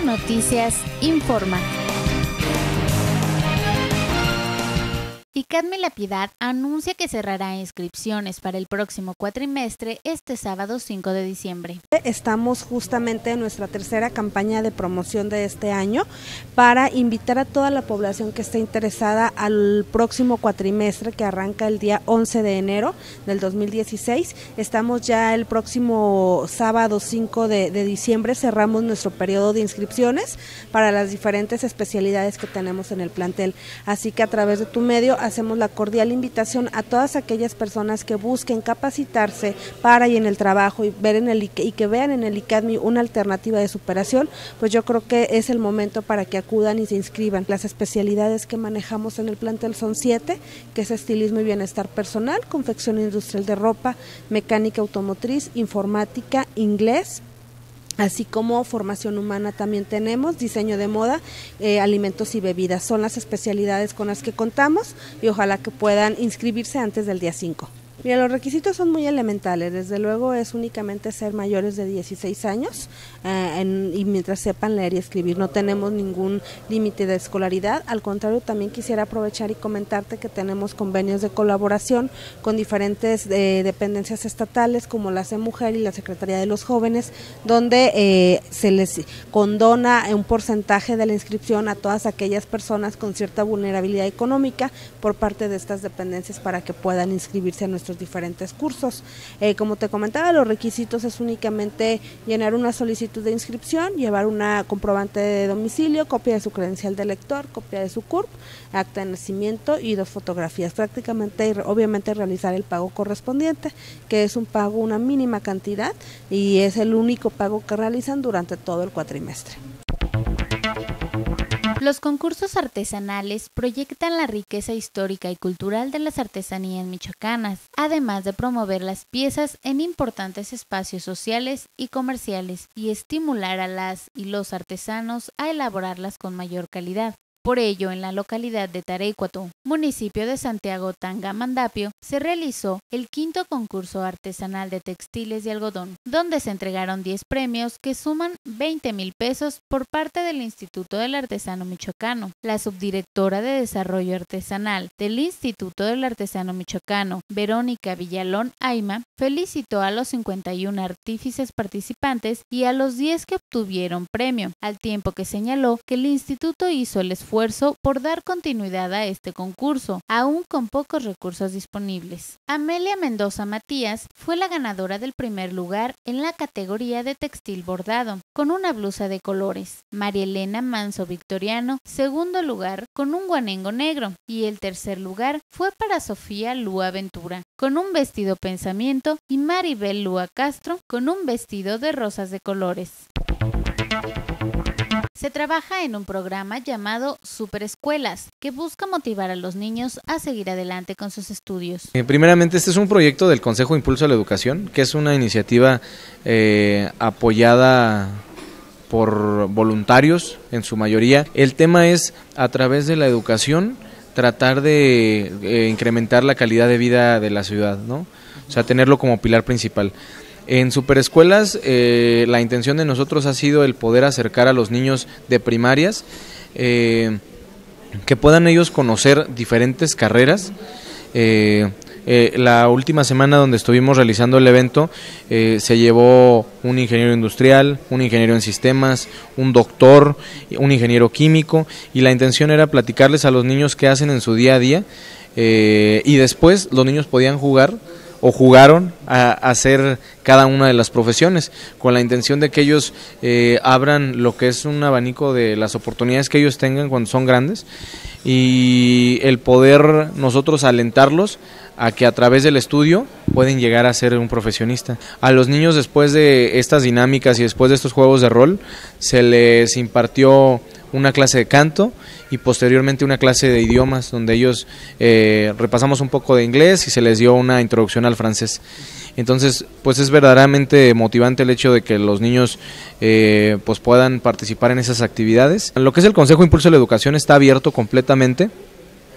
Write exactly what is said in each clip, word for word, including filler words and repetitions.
Noticias informa. ICADMI La Piedad anuncia que cerrará inscripciones para el próximo cuatrimestre este sábado cinco de diciembre. Estamos justamente en nuestra tercera campaña de promoción de este año para invitar a toda la población que esté interesada al próximo cuatrimestre que arranca el día once de enero del dos mil dieciséis. Estamos ya el próximo sábado cinco de diciembre, cerramos nuestro periodo de inscripciones para las diferentes especialidades que tenemos en el plantel. Así que a través de tu medio hacemos la cordial invitación a todas aquellas personas que busquen capacitarse para y en el trabajo y ver en el y que vean en el ICADMI una alternativa de superación, pues yo creo que es el momento para que acudan y se inscriban. Las especialidades que manejamos en el plantel son siete, que es estilismo y bienestar personal, confección industrial de ropa, mecánica automotriz, informática, inglés, así como formación humana también tenemos, diseño de moda, eh, alimentos y bebidas. Son las especialidades con las que contamos y ojalá que puedan inscribirse antes del día cinco. Mira, los requisitos son muy elementales, desde luego es únicamente ser mayores de dieciséis años eh, en, y mientras sepan leer y escribir, no tenemos ningún límite de escolaridad. Al contrario, también quisiera aprovechar y comentarte que tenemos convenios de colaboración con diferentes eh, dependencias estatales como la CEMujer y la Secretaría de los Jóvenes, donde eh, se les condona un porcentaje de la inscripción a todas aquellas personas con cierta vulnerabilidad económica por parte de estas dependencias para que puedan inscribirse a nuestros diferentes cursos. Eh, como te comentaba, los requisitos es únicamente llenar una solicitud de inscripción, llevar una comprobante de domicilio, copia de su credencial de lector, copia de su C U R P, acta de nacimiento y dos fotografías. Prácticamente, obviamente, realizar el pago correspondiente, que es un pago, una mínima cantidad, y es el único pago que realizan durante todo el cuatrimestre. Los concursos artesanales proyectan la riqueza histórica y cultural de las artesanías michoacanas, además de promover las piezas en importantes espacios sociales y comerciales y estimular a las y los artesanos a elaborarlas con mayor calidad. Por ello, en la localidad de Tarecuato, municipio de Santiago Tangamandapio, se realizó el quinto concurso artesanal de textiles de algodón, donde se entregaron diez premios que suman veinte mil pesos por parte del Instituto del Artesano Michoacano. La subdirectora de Desarrollo Artesanal del Instituto del Artesano Michoacano, Verónica Villalón Aima, felicitó a los cincuenta y uno artífices participantes y a los diez que obtuvieron premio, al tiempo que señaló que el instituto hizo el esfuerzo por dar continuidad a este concurso, aún con pocos recursos disponibles. Amelia Mendoza Matías fue la ganadora del primer lugar en la categoría de textil bordado, con una blusa de colores. María Elena Manso Victoriano, segundo lugar, con un guanengo negro, y el tercer lugar fue para Sofía Lúa Ventura, con un vestido pensamiento, y Maribel Lúa Castro, con un vestido de rosas de colores. Se trabaja en un programa llamado Superescuelas, que busca motivar a los niños a seguir adelante con sus estudios. Eh, primeramente, este es un proyecto del Consejo Impulso a la Educación, que es una iniciativa eh, apoyada por voluntarios en su mayoría. El tema es, a través de la educación, tratar de eh, incrementar la calidad de vida de la ciudad, ¿no? O sea, tenerlo como pilar principal. En Superescuelas, eh, la intención de nosotros ha sido el poder acercar a los niños de primarias, eh, que puedan ellos conocer diferentes carreras. Eh, eh, la última semana donde estuvimos realizando el evento, eh, se llevó un ingeniero industrial, un ingeniero en sistemas, un doctor, un ingeniero químico, y la intención era platicarles a los niños qué hacen en su día a día, eh, y después los niños podían jugar o jugaron a hacer cada una de las profesiones, con la intención de que ellos eh, abran lo que es un abanico de las oportunidades que ellos tengan cuando son grandes, y el poder nosotros alentarlos a que a través del estudio pueden llegar a ser un profesionista. A los niños, después de estas dinámicas y después de estos juegos de rol, se les impartió una clase de canto y posteriormente una clase de idiomas, donde ellos eh, repasamos un poco de inglés y se les dio una introducción al francés. Entonces, pues es verdaderamente motivante el hecho de que los niños eh, pues puedan participar en esas actividades. Lo que es el Consejo Impulso a la Educación está abierto completamente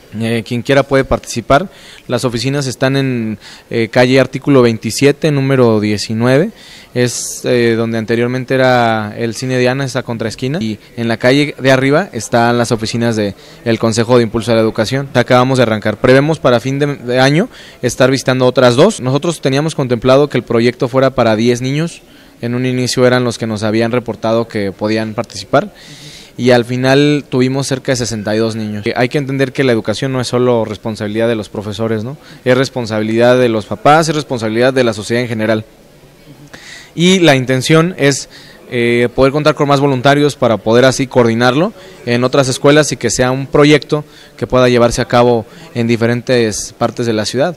Eh, quien quiera puede participar. Las oficinas están en eh, calle Artículo veintisiete, número diecinueve. Es eh, donde anteriormente era el Cine Diana, esta contraesquina. Y en la calle de arriba están las oficinas del de Consejo de Impulso a la Educación. Acabamos de arrancar. Prevemos para fin de, de año estar visitando otras dos. Nosotros teníamos contemplado que el proyecto fuera para diez niños. En un inicio eran los que nos habían reportado que podían participar. Y al final tuvimos cerca de sesenta y dos niños. Hay que entender que la educación no es solo responsabilidad de los profesores, ¿no? Es responsabilidad de los papás, es responsabilidad de la sociedad en general. Y la intención es eh, poder contar con más voluntarios para poder así coordinarlo en otras escuelas y que sea un proyecto que pueda llevarse a cabo en diferentes partes de la ciudad.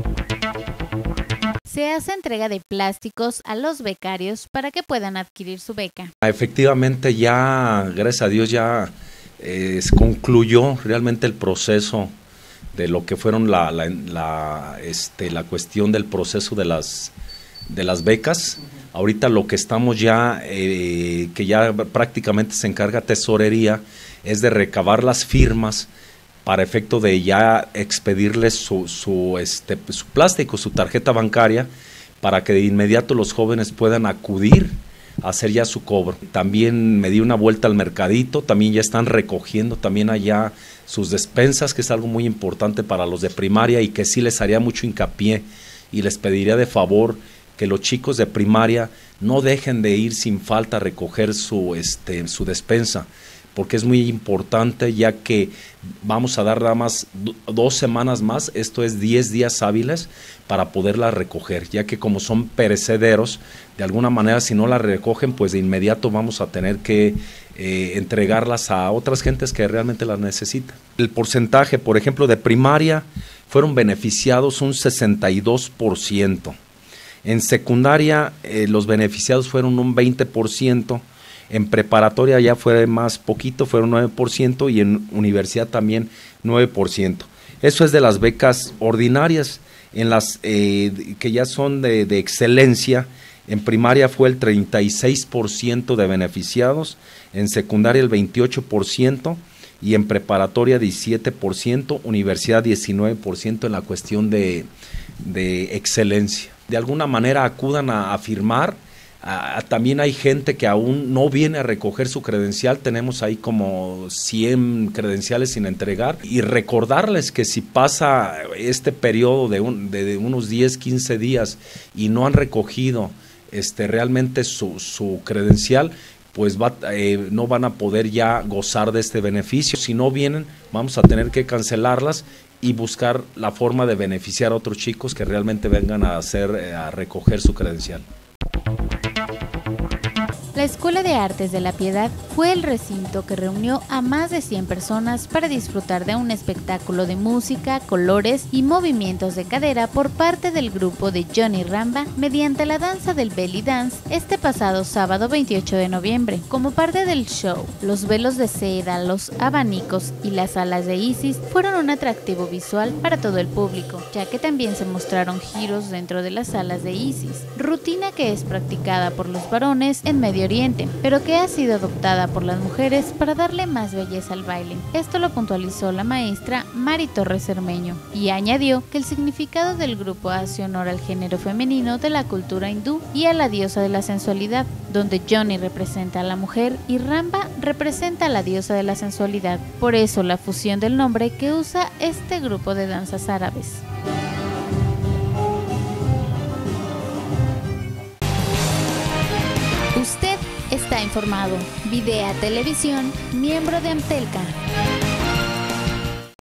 Se hace entrega de plásticos a los becarios para que puedan adquirir su beca. Efectivamente, ya, gracias a Dios, ya eh, se concluyó realmente el proceso de lo que fueron la, la, la, este, la cuestión del proceso de las, de las becas. Ahorita lo que estamos ya, eh, que ya prácticamente se encarga tesorería, es de recabar las firmas para efecto de ya expedirles su, su, este, su plástico, su tarjeta bancaria, para que de inmediato los jóvenes puedan acudir a hacer ya su cobro. También me di una vuelta al mercadito, también ya están recogiendo también allá sus despensas, que es algo muy importante para los de primaria y que sí les haría mucho hincapié y les pediría de favor que los chicos de primaria no dejen de ir sin falta a recoger su, este, su despensa, porque es muy importante, ya que vamos a dar nada más dos semanas más, esto es diez días hábiles, para poderla recoger, ya que como son perecederos, de alguna manera si no la recogen, pues de inmediato vamos a tener que eh, entregarlas a otras gentes que realmente las necesitan. El porcentaje, por ejemplo, de primaria, fueron beneficiados un sesenta y dos por ciento. En secundaria, eh, los beneficiados fueron un veinte por ciento. En preparatoria ya fue más poquito, fueron nueve por ciento, y en universidad también nueve por ciento. Eso es de las becas ordinarias. En las eh, que ya son de, de excelencia, en primaria fue el treinta y seis por ciento de beneficiados, en secundaria el veintiocho por ciento y en preparatoria diecisiete por ciento, universidad diecinueve por ciento en la cuestión de, de excelencia. De alguna manera acudan a, a firmar. Uh, también hay gente que aún no viene a recoger su credencial, tenemos ahí como cien credenciales sin entregar, y recordarles que si pasa este periodo de, un, de, de unos diez, quince días y no han recogido este, realmente su, su credencial, pues va, eh, no van a poder ya gozar de este beneficio. Si no vienen, vamos a tener que cancelarlas y buscar la forma de beneficiar a otros chicos que realmente vengan a, hacer, a recoger su credencial. La Escuela de Artes de la Piedad fue el recinto que reunió a más de cien personas para disfrutar de un espectáculo de música, colores y movimientos de cadera por parte del grupo de Johnny Ramba mediante la danza del belly dance este pasado sábado veintiocho de noviembre. Como parte del show, los velos de seda, los abanicos y las alas de Isis fueron un atractivo visual para todo el público, ya que también se mostraron giros dentro de las alas de Isis, rutina que es practicada por los varones en Medio Oriente, pero que ha sido adoptada por las mujeres para darle más belleza al baile. Esto lo puntualizó la maestra Mari Torres Cermeño y añadió que el significado del grupo hace honor al género femenino de la cultura hindú y a la diosa de la sensualidad, donde Johnny representa a la mujer y Ramba representa a la diosa de la sensualidad. Por eso la fusión del nombre que usa este grupo de danzas árabes. Usted está informado. Videa Televisión, miembro de Amtelca.